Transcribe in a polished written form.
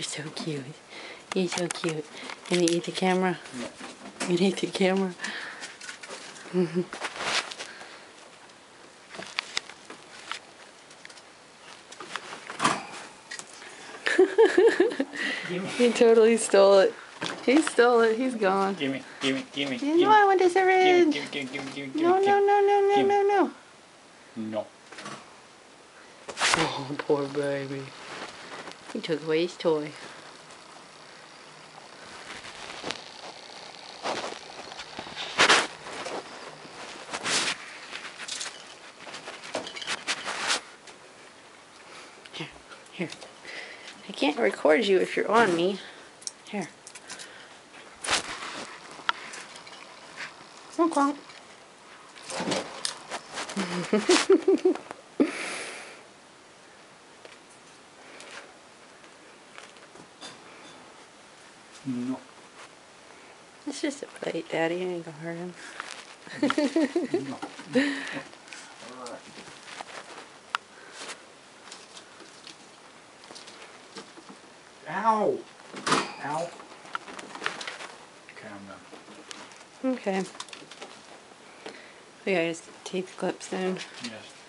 You're so cute. You're so cute. You gonna eat the camera? No. You gonna eat the camera? He totally stole it. He stole it. He's gone. Gimme. No, I want this syringe. No. No. Oh, poor baby. He took away his toy. Here. I can't record you if you're on me. Here. Honk honk. No. It's just a plate, Daddy. I ain't gonna hurt him. No. Ow! Ow. Okay, I'm done. Okay. We gotta just teeth clip soon. Yes.